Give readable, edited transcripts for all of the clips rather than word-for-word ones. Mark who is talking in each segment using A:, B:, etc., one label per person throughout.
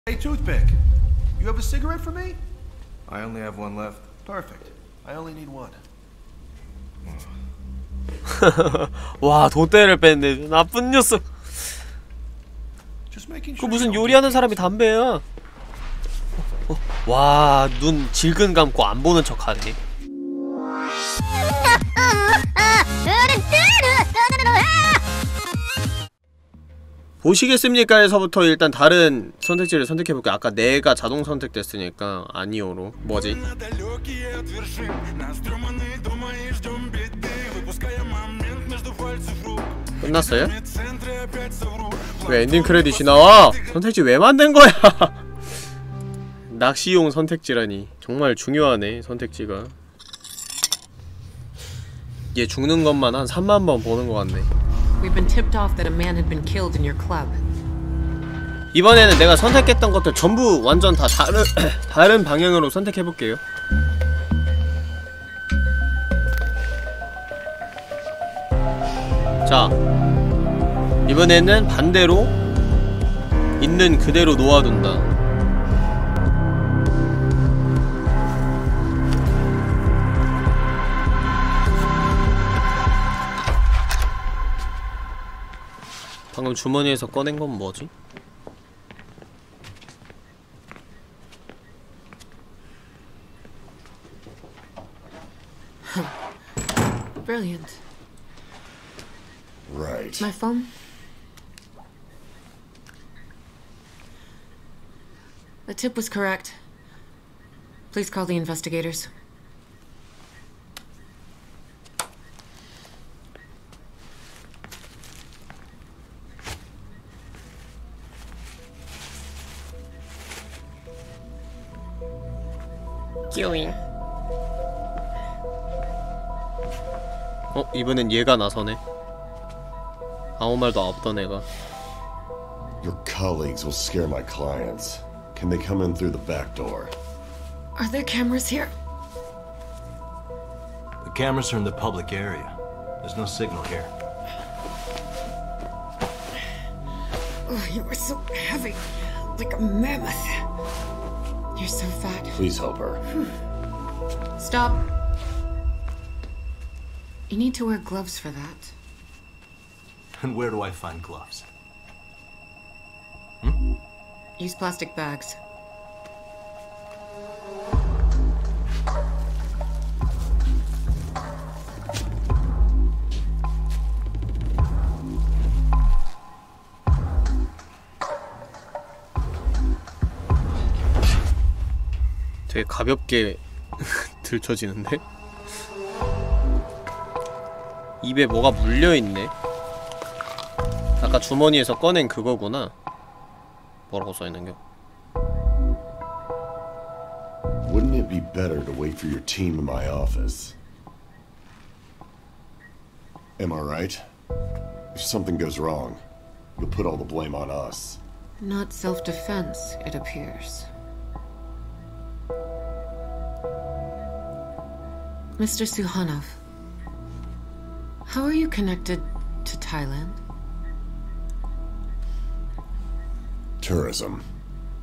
A: Hey, toothpick. You have a cigarette for me?
B: I only have one left.
A: Perfect. I only need one.
C: 와, 돛대를 뺐네. 나쁜 녀석. 그 무슨 요리하는 사람이 담배야. 와, 눈 질끈 감고 안 보는 척하네. 보시겠습니까? 에서부터 일단 다른 선택지를 선택해볼게요. 아까 내가 자동 선택됐으니까 아니오로. 뭐지? 끝났어요? 왜 엔딩 크레딧이 나와? 선택지 왜 만든 거야? 낚시용 선택지라니. 정말 중요하네, 선택지가. 얘 죽는 것만 한 3만 번 보는 것 같네.
D: We've been tipped off that a man had been killed in your club.
C: 이번에는 내가 선택했던 것들 전부 완전 다 다른 방향으로 선택해볼게요. 자, 이번에는 반대로 있는 그대로 놓아둔다. 방금 주머니에서 꺼낸 건 뭐지?
D: Brilliant.
E: Right.
D: My phone? The tip was correct. Please call the investigators.
C: 끼오잉. 이번엔 얘가 나서네. 아무 말도 없던 애가.
E: Your colleagues will scare my clients. Can they come in through the back door?
D: Are there cameras here?
F: The cameras are in the public area. There's no signal here.
D: Oh, you are so heavy, like a mammoth. You're so fat.
E: Please help her.
D: Stop. You need to wear gloves for that.
F: And where do I find gloves?
D: Use plastic bags.
C: 되게 가볍게 들쳐지는데? 입에 뭐가 물려있네? 아까 주머니에서 꺼낸 그거구나. 뭐라고 써있는겨?
E: Wouldn't it be better to wait for your team in my office? Am I right? If something goes wrong, you'll put all the blame on us.
D: Not self-defense, it appears. Mr. Suhanov, how are you connected to Thailand?
E: Tourism.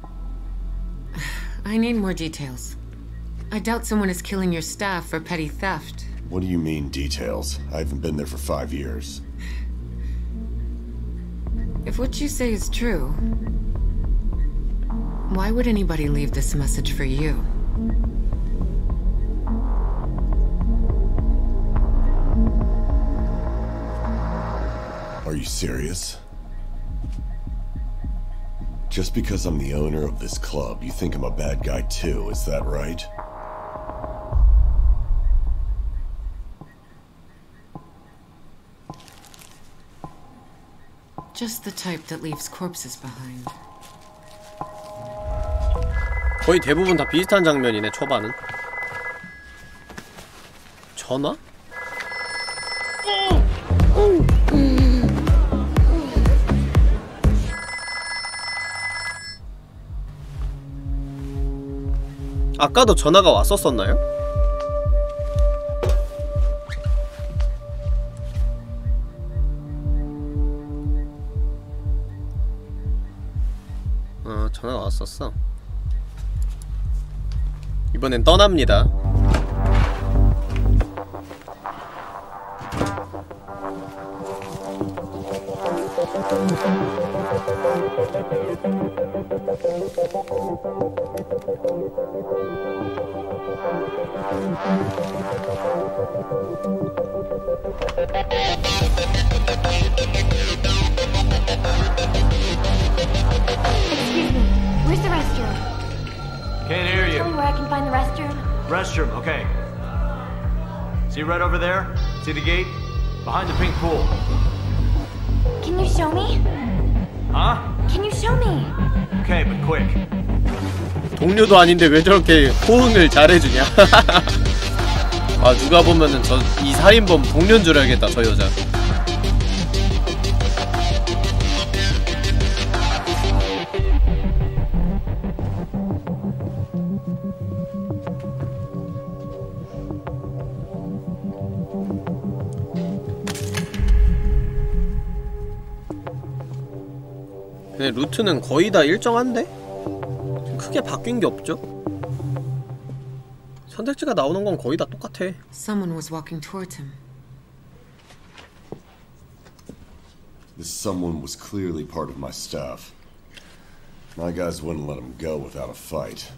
D: I need more details. I doubt someone is killing your staff for petty theft.
E: What do you mean, details? I haven't been there for 5 years.
D: If what you say is true, why would anybody leave this message for you?
E: Are you serious? Just because I'm the owner of this club, you think I'm a bad guy too, is that right?
D: Just the type that leaves corpses behind.
C: 거의 대부분 다 비슷한 장면이네, 초반은. 전화? 아까도 전화가 왔었었나요? 전화가 왔어. 있었어. 이번엔 떠납니다.
G: Excuse me, where's the restroom?
F: Can't hear
G: Tell me
F: you.
G: where I can find the restroom.
F: Restroom, okay. See right over there? See the gate? Behind the pink pool.
G: Can you show me?
F: Huh?
G: Can you show me?
F: Okay, but quick.
C: 동료도 아닌데 왜 저렇게 호응을 잘해주냐. 아, 누가 보면은 이 살인범 동료인 줄 알겠다, 저 여자. 근데 루트는 거의 다 일정한데? 크게 바뀐 게 없죠? 선택지가 나오는 건 거의 다 똑같아.
D: Someone was walking towards him.
E: This someone was clearly part of my staff. My guys wouldn't let him go without a fight.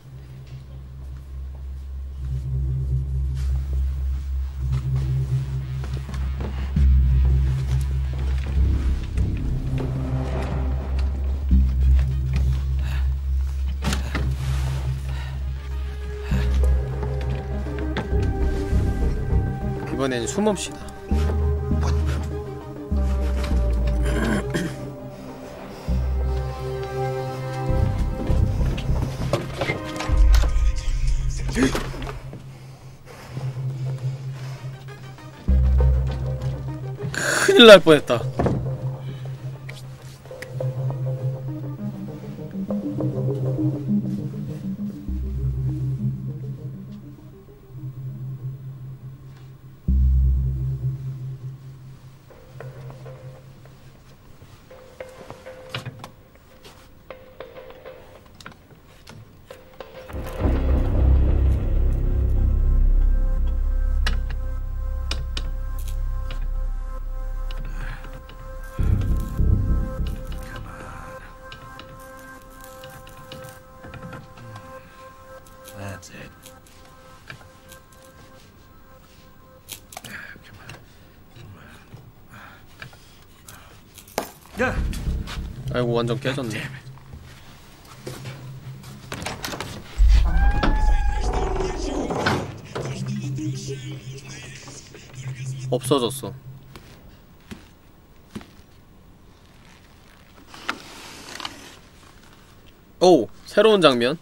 C: 이번엔 숨읍시다. 큰일 날 뻔했다.
A: That's it.
C: 아이고, 완전 깨졌네. 없어졌어. 오! 새로운 장면.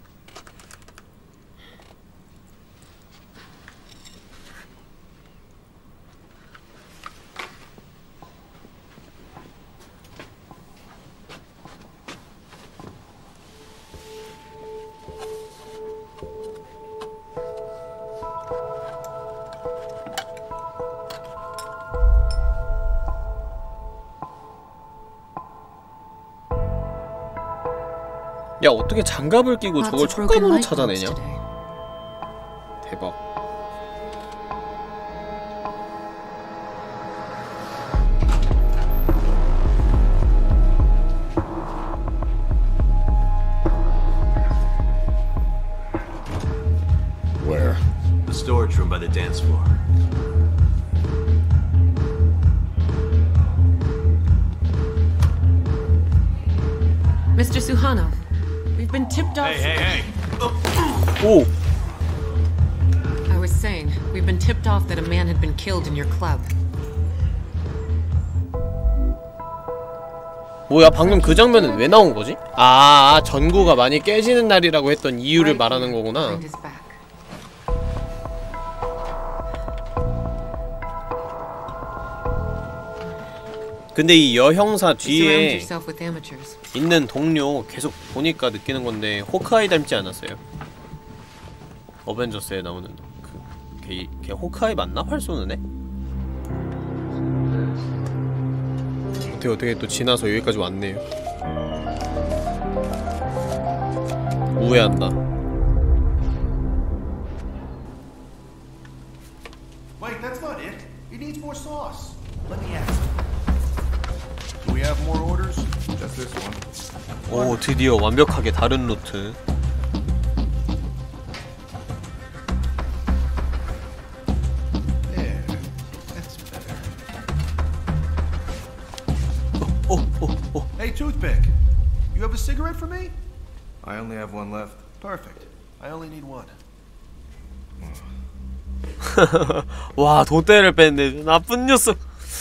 C: 야, 어떻게 장갑을 끼고 저걸 촉감으로 찾아내냐? 대박.
E: Where?
F: The storage room by the dance floor.
D: Mr. Suhano, we've been tipped off.
F: Hey!
C: 오!
D: I was saying, we've been tipped off that a man had been killed in your club.
C: 뭐야, 방금 그 장면은 왜 나온 거지? 아, 전구가 많이 깨지는 날이라고 했던 이유를 말하는 거구나.
D: Behind his back.
C: 근데 이 여형사
D: Surround
C: 뒤에
D: yourself with amateurs.
C: 있는 동료 계속 보니까 느끼는 건데 호크아이 닮지 않았어요? 어벤져스에 나오는 걔 호크아이 맞나? 활 쏘는 애? 어떻게 또 지나서 여기까지 왔네요. 후회한다.
A: Wait, that's not it. It needs more sauce. Let me ask. Do we have more orders?
B: Just this one.
C: 오, 드디어 완벽하게 다른 루트.
A: There. That's better. Hey, Toothpick. You have a cigarette for me?
B: I only have one left.
A: Perfect. I only need one.
C: 와, 돛대를 뺐네. 나쁜 녀석.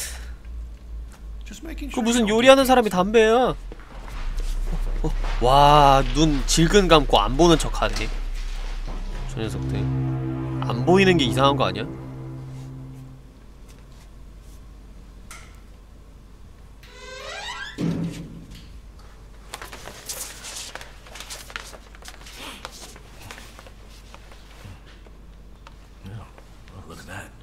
A: Just making
C: 그
A: sure.
C: 무슨 요리하는 사람이 담배야. 와, 눈 질끈 감고 안 보는 척하네. 저 녀석들. 안 보이는 게 이상한 거 아니야?
A: Look at that.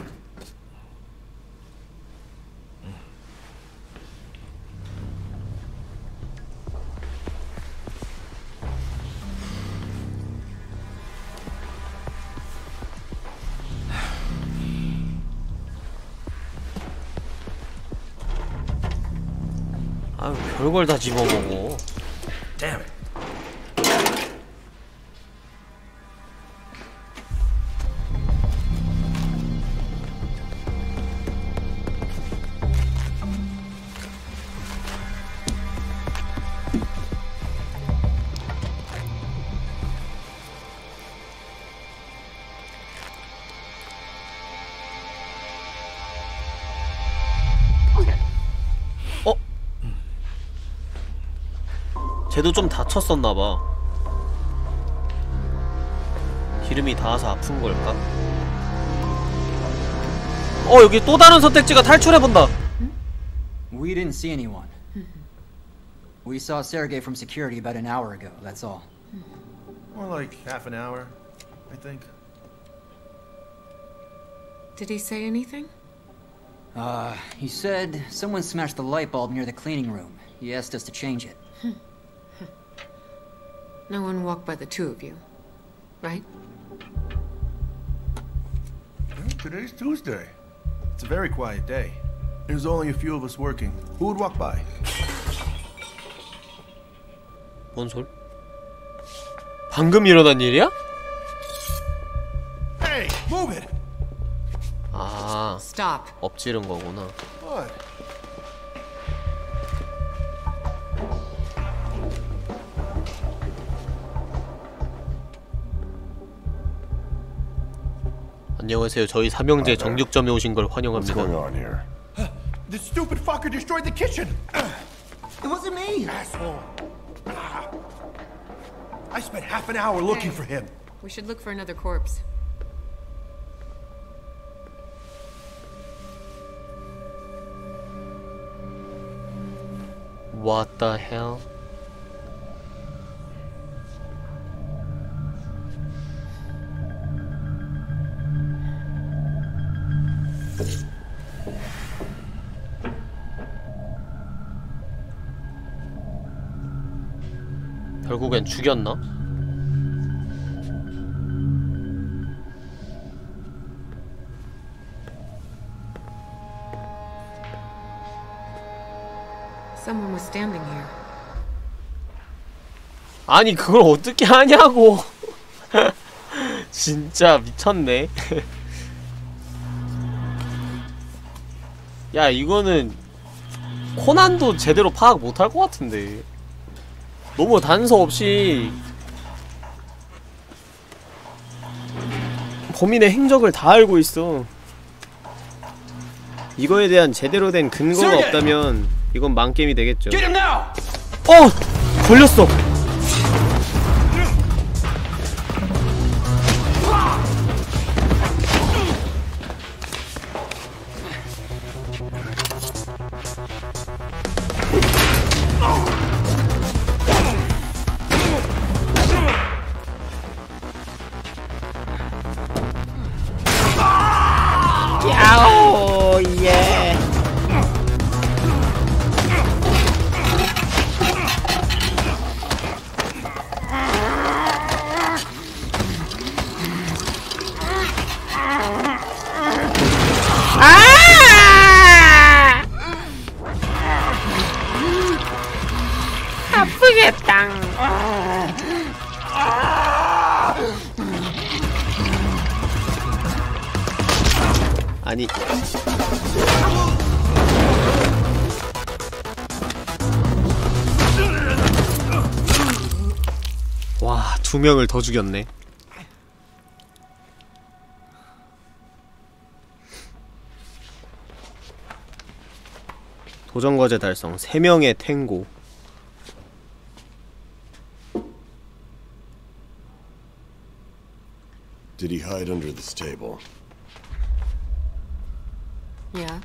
C: 아유, 별걸 다 집어먹어.
A: Damn it.
C: 쟤도 좀 다쳤었나봐. 기름이 닿아서 아픈 걸까? 여기 또 다른 선택지가 탈출해본다.
H: We didn't see anyone. We saw Sergei from security about an hour ago, that's all.
A: More like half an hour, I think.
D: Did he say anything?
H: He said someone smashed the light bulb near the cleaning room. He asked us to change it.
D: No one walked by the two of you, right?
A: Well, today's Tuesday. It's a very quiet day. There's only a few of us working. Who would walk by?
C: 뭔 소리? 방금 일어난 일이야?
A: Hey, move it!
C: 아,
D: Stop.
C: 엎지른 거구나.
A: What?
C: 안녕하세요. 저희 삼형제 정육점에 오신 걸
E: What's
C: 환영합니다.
E: going on here?
A: The stupid fucker destroyed the kitchen! It wasn't me, asshole! I spent half an hour looking for him.
D: We should look for another corpse.
C: What the hell? 결국엔 죽였나?
D: Someone was standing here.
C: 아니 그걸 어떻게 하냐고. 진짜 미쳤네. 야 이거는 코난도 제대로 파악 못할 것 같은데. 너무 단서 없이 범인의 행적을 다 알고 있어. 이거에 대한 제대로 된 근거가 없다면 이건 망게임이 되겠죠. 걸렸어. 야오 예. 아니. 와, 2명을 더 죽였네. 도전과제 달성. 3명의 탱고.
E: Did he hide under this table?
D: Yeah.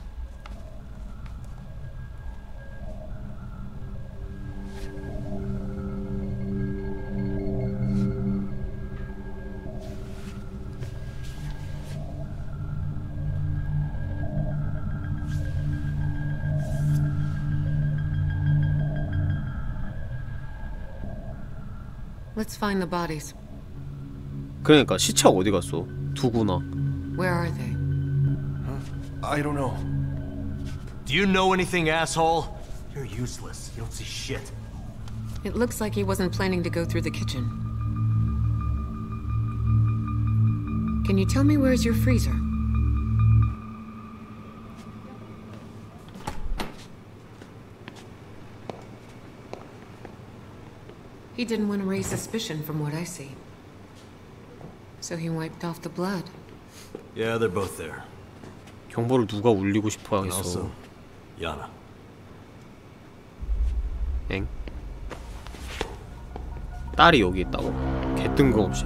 D: Let's find the bodies.
C: 그러니까 시체가 어디 갔어? 두구나.
D: Where are they?
A: I don't know.
F: Do you know anything, asshole? You're useless. You don't see shit.
D: It looks like he wasn't planning to go through the kitchen. Can you tell me where's your freezer? He didn't want to raise suspicion from what I see. So he wiped off the blood.
F: Yeah, they're both there.
C: 경보를 누가 울리고 싶어
F: And
C: 하겠어.
F: also, Yana.
C: 엥? 딸이 여기 있다고? 개 뜬금없이.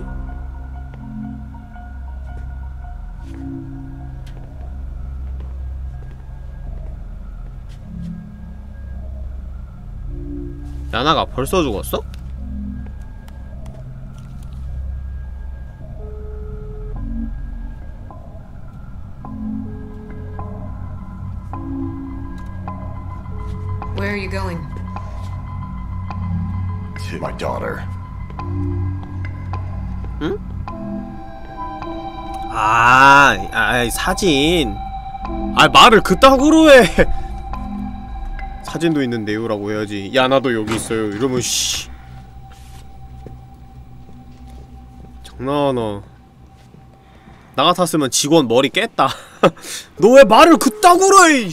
C: 야나가 벌써 죽었어?
D: Where are you going?
E: To my daughter.
C: 응? 사진. 말을 그따구로 해. 사진도 있는데요 라고 해야지. 야나도 여기 있어요 이러면 씨 장난하나. 나 같았으면 직원 머리 깼다. 너 왜 말을 그따구로 해.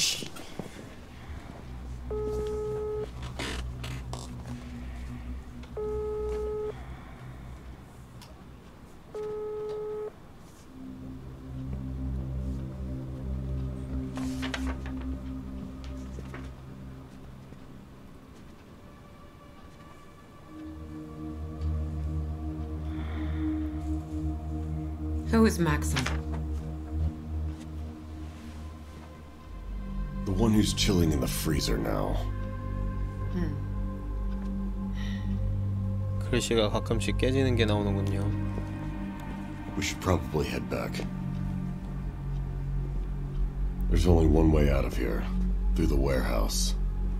D: Who is Maxim?
E: The one who's chilling in the freezer now.
C: 글씨가 가끔씩 깨지는 게 나오는군요.
E: We should probably head back. There's only one way out of here. Through the warehouse.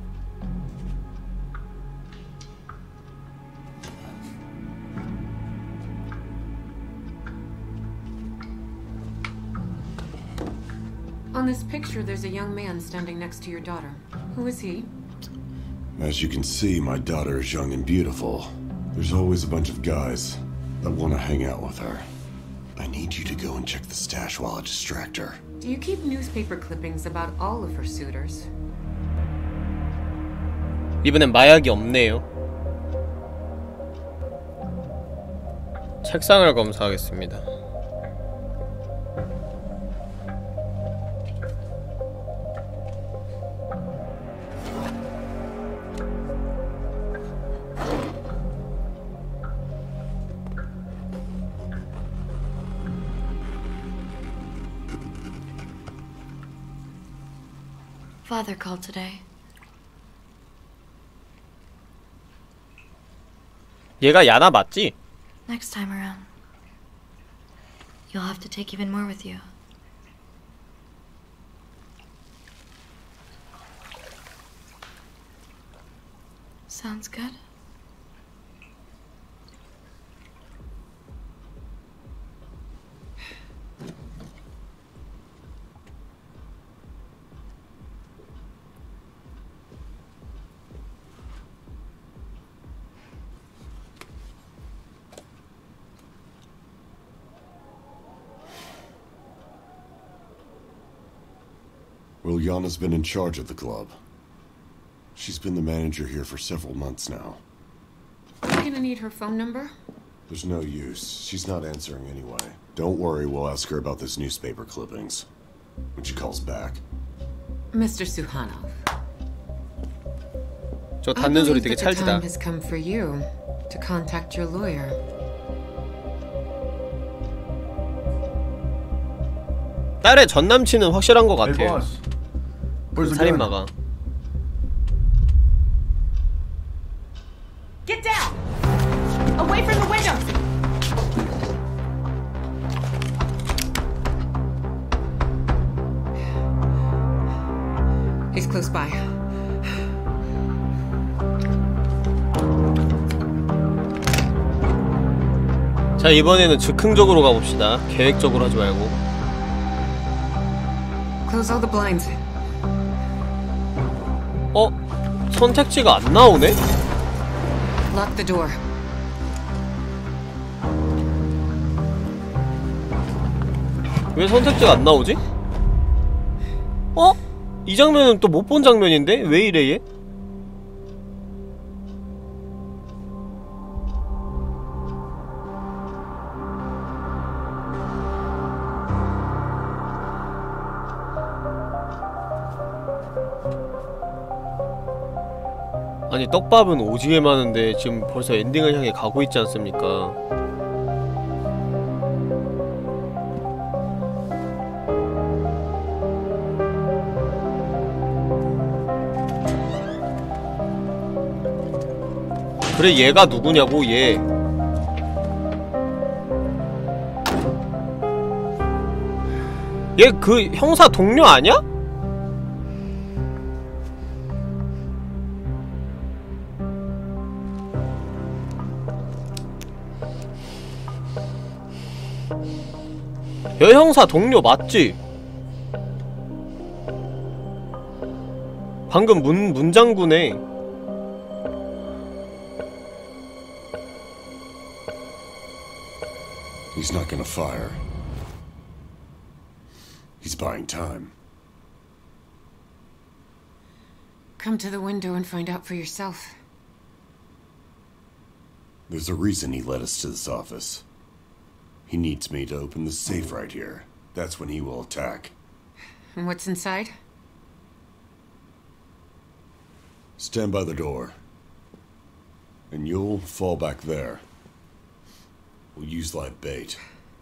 D: On this picture, there's a young man standing next to your daughter. Who is he?
E: As you can see, my daughter is young and beautiful. There's always a bunch of guys that want to hang out with her. I need you to go and check the stash while I distract her.
D: Do you keep newspaper clippings about all of her suitors?
C: 이번엔 마약이 없네요. 책상을 검사하겠습니다.
I: Father called today.
C: 얘가 야나 맞지?
I: Next time around, you'll have to take even more with you. Sounds good?
E: Well, Yana's been in charge of the club. She's been the manager here for several months now.
D: I'm gonna need her phone number.
E: There's no use. She's not answering anyway. Don't worry, we'll ask her about this newspaper clippings. When she calls back.
D: Mr. Suhanov.
C: 저 닫는 소리 되게
D: I believe that the
C: 찰지다.
D: time has come for you to contact your lawyer.
C: 딸의 전 남친은 확실한 것
A: Hey,
C: 같아요.
A: boss. Where's the gun?
C: 살인마가.
D: Get down! Away from the windows! He's close by.
C: 자, 이번에는 즉흥적으로 가봅시다. 계획적으로 하지 말고.
D: Close all the blinds.
C: 선택지가 안 나오네?
D: Lock the door.
C: 왜 선택지가 안 나오지? 이 장면은 또 못 본 장면인데? 왜 이래 얘? 아니 떡밥은 오지게 많은데 지금 벌써 엔딩을 향해 가고 있지 않습니까? 그래 얘가 누구냐고 얘. 얘 그 형사 동료 아니야? 여형사 동료 맞지? 방금 문장구네.
E: He's not gonna fire. He's buying time.
D: Come to the window and find out for yourself.
E: There's a reason he led us to this office. He needs me to open the safe right here. That's when he will attack.
D: And what's inside?
E: Stand by the door. And you'll fall back there. We'll use live bait.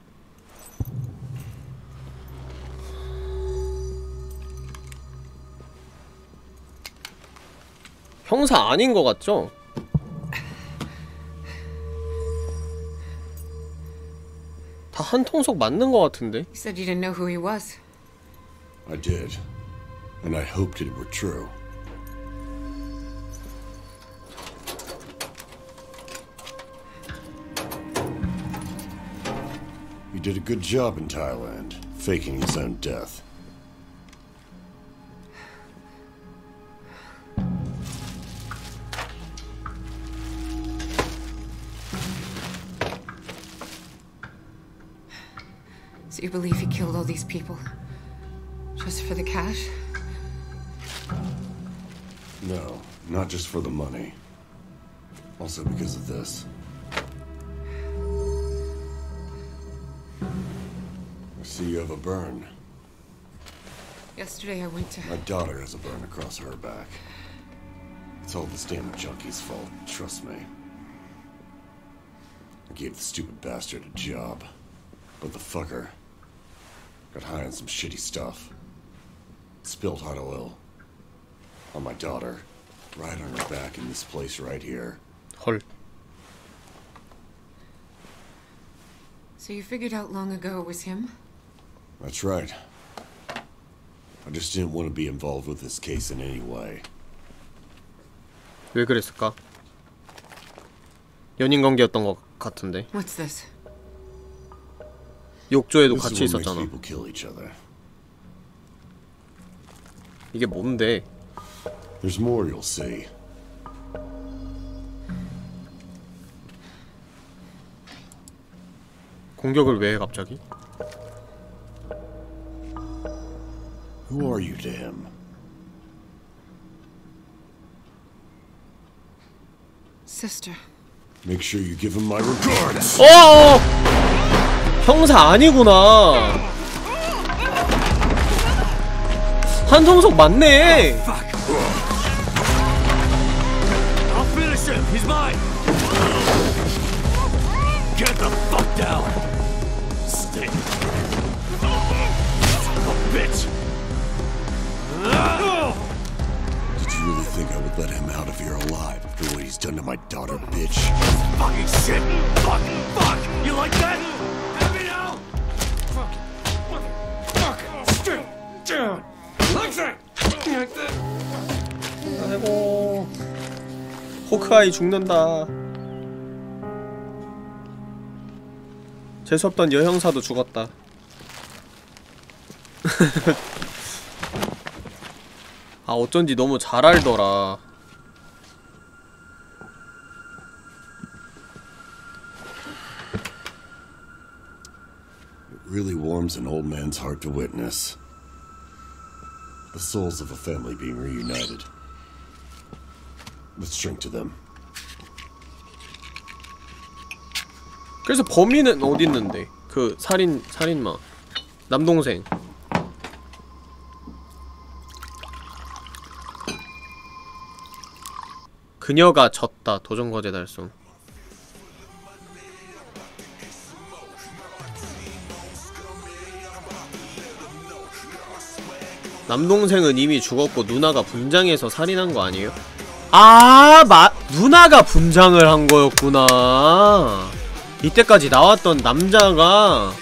C: 형사 아닌 것 같죠? 다 한 통속 맞는 것 같은데?
D: You said you didn't know who he was.
E: I did. And I hoped it were true. He did a good job in Thailand, faking his own death.
D: So you believe he killed all these people? Just for the cash?
E: No, not just for the money. Also because of this. I see you have a burn.
D: Yesterday I went to...
E: My daughter has a burn across her back. It's all this damn junkie's fault, trust me. I gave the stupid bastard a job. But the fucker got high on some shitty stuff. Spilled hot oil on my daughter, right on her back in this place right here.
C: 헐.
D: So you figured out long ago it was him?
E: That's right. I just didn't want to be involved with this case in any way.
C: 왜 그랬을까? 연인 관계였던 것 같은데.
D: What's this?
C: 욕조에도
E: This is
C: 같이
E: what makes
C: 있었잖아.
E: people kill each other.
C: 이게 뭔데?
E: There's more you'll see.
C: 공격을 왜 해 갑자기?
E: Who are you to him?
D: Sister.
E: Make sure you give him my regards.
C: 어! 형사 아니구나. 한성석 맞네.
J: I'll finish him. He's mine. Get the fuck down. Stay. Son of a bitch.
E: Did you really think I would let him out of here alive after what he's done to my daughter, bitch?
J: Fucking shit. Fuck. Fuck. You like that? Have me now. Fuck. Motherfucker. Straight down. Like that. Like that.
C: 아이고. 호크아이 죽는다. 재수없던 여형사도 죽었다. 아 어쩐지 너무 잘 알더라.
E: It really warms an old man's heart to witness the souls of a family being reunited. Let's drink to them.
C: 그래서 범인은 어디 있는데? 그 살인마 남동생. 그녀가 졌다. 도전과제 달성. 남동생은 이미 죽었고 누나가 분장해서 살인한 거 아니에요? 아, 누나가 분장을 한 거였구나. 이때까지 나왔던 남자가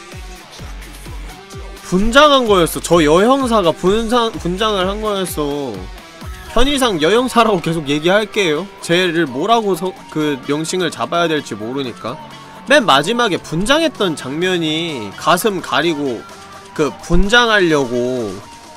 C: 분장한 거였어. 저 여형사가 분장을 한 거였어. 편의상 여형사라고 계속 얘기할게요. 쟤를 뭐라고 그 명칭을 잡아야 될지 모르니까. 맨 마지막에 분장했던 장면이 가슴 가리고 그 분장하려고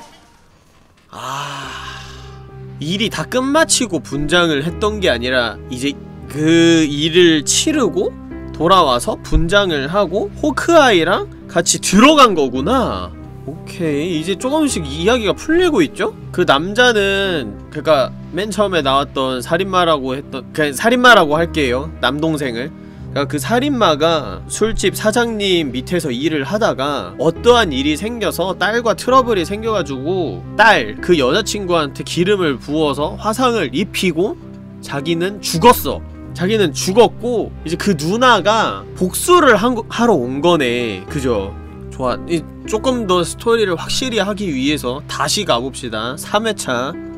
C: 일이 다 끝마치고 분장을 했던 게 아니라 이제 그 일을 치르고 돌아와서 분장을 하고 호크아이랑 같이 들어간 거구나. 오케이, 이제 조금씩 이야기가 풀리고 있죠? 그 남자는 그니까 맨 처음에 나왔던 살인마라고 했던 그냥 살인마라고 할게요. 남동생을. 그러니까 그 살인마가 술집 사장님 밑에서 일을 하다가 어떠한 일이 생겨서 딸과 트러블이 생겨가지고 딸, 그 여자친구한테 기름을 부어서 화상을 입히고 자기는 죽었어. 자기는 죽었고 이제 그 누나가 복수를 하러 온 거네. 그죠? 좋아. 조금 더 스토리를 확실히 하기 위해서 다시 가봅시다. 3회차.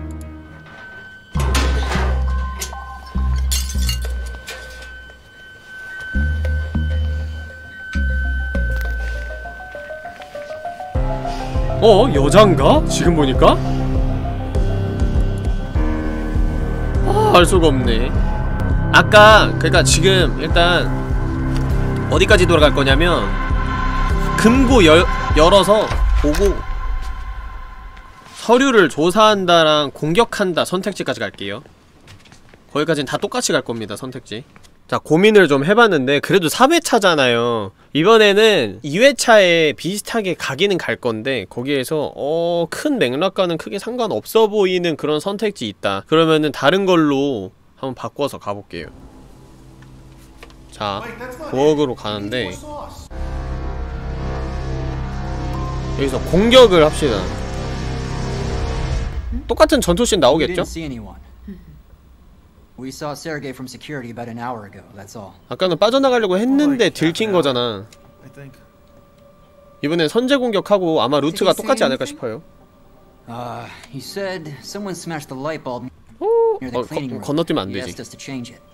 C: 여잔가? 지금 보니까? 알 수가 없네. 아까 그러니까 지금 일단 어디까지 돌아갈 거냐면 금고 열어서 보고 서류를 조사한다랑 공격한다 선택지까지 갈게요. 거기까지는 다 똑같이 갈 겁니다. 선택지. 자, 고민을 좀 해봤는데 그래도 3회차잖아요 이번에는 2회차에 비슷하게 가기는 갈 건데 거기에서 큰 맥락과는 크게 상관없어 보이는 그런 선택지 있다. 그러면은 다른 걸로 한번 바꿔서 가볼게요. 자, 부엌으로 가는데 여기서 공격을 합시다. 똑같은 전투씬 나오겠죠?
H: We saw Sergei from security about an hour ago. That's all.
C: 아까는 빠져나가려고 했는데 들킨 거잖아. 이번엔 선제 공격하고 아마 루트가 똑같지 않을까 싶어요.
H: He said someone smashed the light bulb near the cleaning room.
C: 건너뛰면 안
H: He
C: 되지.
H: asked us to change it.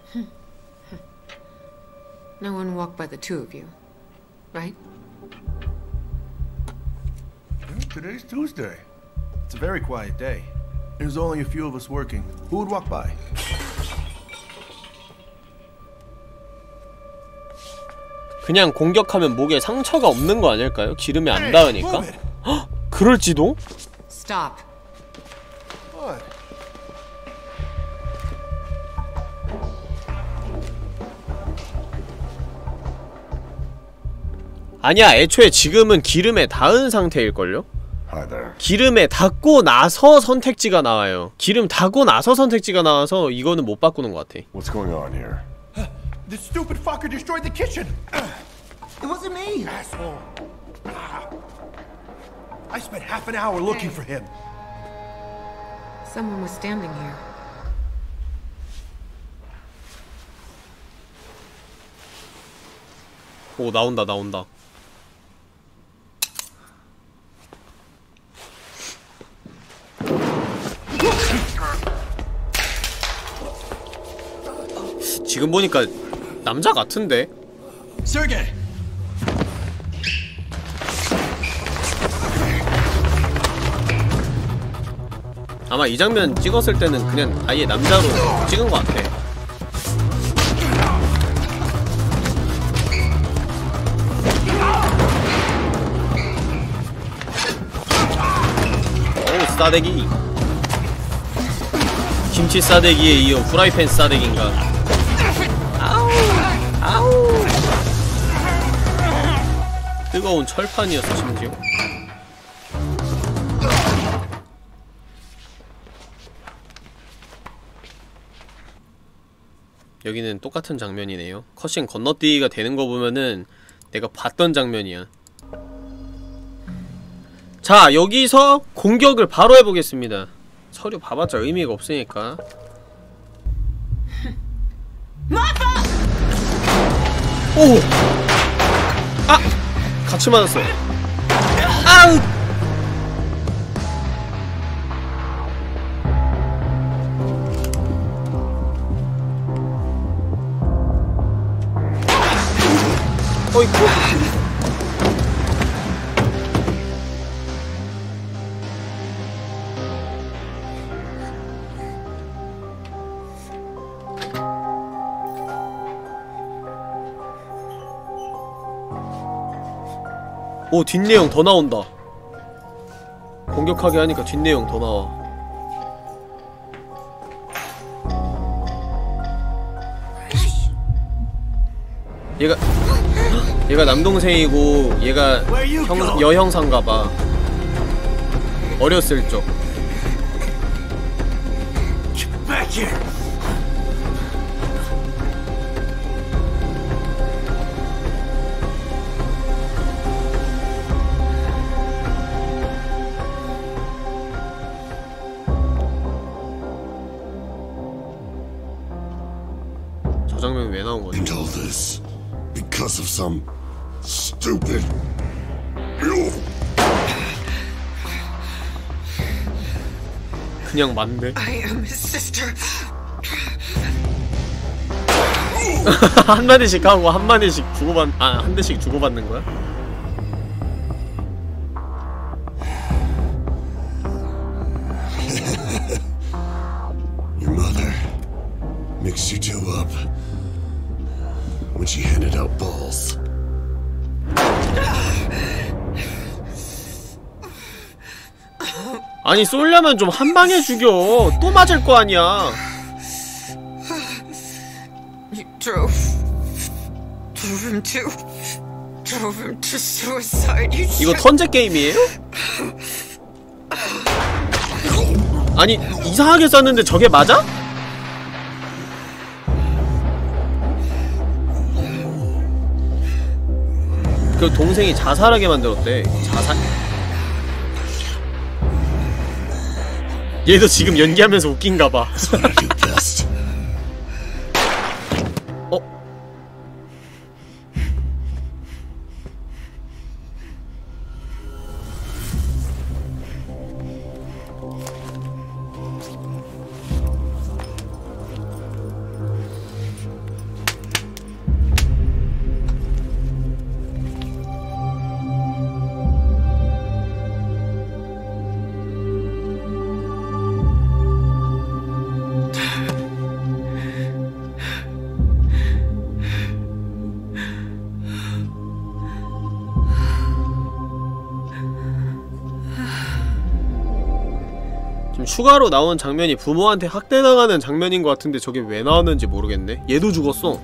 D: No one walked by the two of you, right?
A: Today's Tuesday. It's a very quiet day. There's only a few of us working. Who would walk by?
C: 그냥 공격하면 목에 상처가 없는 거 아닐까요? 기름이 안 닿으니까? 헉! 그럴지도?
D: Stop.
A: What?
C: 아니야, 애초에 지금은 기름에 닿은 상태일걸요?
E: Hi there.
C: 기름에 닿고 나서 선택지가 나와요. 기름 닿고 나서 선택지가 나와서 이거는 못 바꾸는 것 같아.
E: What's going on here?
A: The stupid fucker destroyed the kitchen. It wasn't me, asshole. I spent half an hour looking for him.
D: Someone was standing here.
C: 오, 나온다, 나온다. 지금 보니까 남자 같은데?
A: Sergey.
C: 아마 이 장면 찍었을 때는 그냥 아예 남자로 찍은 것 같아. 어우, 싸대기. 김치 싸대기에 이어 후라이팬 싸대기인가. 아우, 아우. 뜨거운 철판이었어, 심지어. 여기는 똑같은 장면이네요. 컷신 건너뛰기가 되는 거 보면은 내가 봤던 장면이야. 자, 여기서 공격을 바로 해보겠습니다. 서류 봐봤자 의미가 없으니까. 오! 아! 같이 맞았어. 아우! 어이쿠. 오, 뒷내용 더 나온다. 공격하게 하니까 뒷내용 더 나와. 얘가 남동생이고 얘가 여형사인가봐. 어렸을 적. 저 장면이 왜 나온 거지?
E: Because of some stupid.
C: 그냥 맞네.
D: I am his sister.
C: 한 마디씩 하고 한 마디씩 한 대씩 주고받는 거야?
E: Your mother mixed you two up when she handed out balls.
C: 아니, 쏠려면 좀 한 방에 죽여. 또 맞을 거 아니야.
D: You drove him to suicide.
C: 이거 턴제 게임이에요? 아니, 이상하게 쐈는데 저게 맞아? 그 동생이 자살하게 만들었대. 자살? 얘도 지금 연기하면서 웃긴가봐. 추가로 나온 장면이 부모한테 학대당하는 장면인 것 같은데 저게 왜 나왔는지 모르겠네. 얘도 죽었어.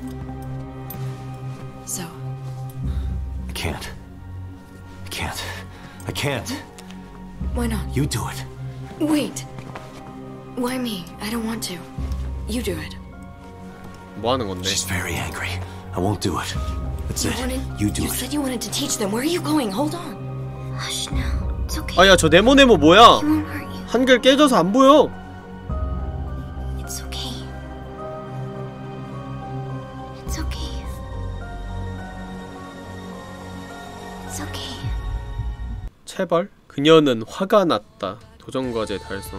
K: So. I can't.
I: Why not?
J: You do it.
I: Wait. Why me? I don't want to. You do it.
C: 뭐 하는 건데?
J: She's very angry. I won't do it. That's
I: You
J: it.
I: wanted.
J: You do
I: You
J: it.
I: said you wanted to teach them. Where are you going? Hold on. Hush now. It's okay.
C: 아야 저 네모네모 뭐야?
I: He won't hurt you.
C: 한글 깨져서 안 보여.
I: It's okay. It's okay. It's okay.
C: 체벌? 그녀는 화가 났다. 도전과제 달성.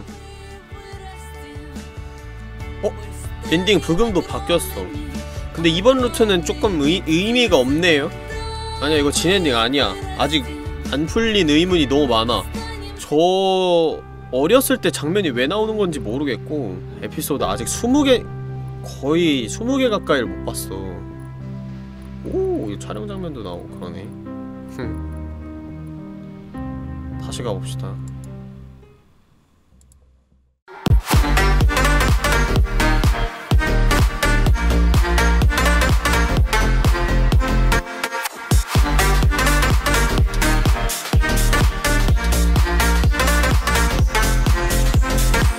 C: 엔딩 부금도 바뀌었어. 근데 이번 루트는 조금 의미가 없네요. 아니야 이거 진엔딩 아니야. 아직 안 풀린 의문이 너무 많아. 저 어렸을 때 장면이 왜 나오는 건지 모르겠고 에피소드 아직 20개 거의 20개 가까이를 못 봤어. 오 이거 촬영 장면도 나오고 그러네. 다시 가봅시다.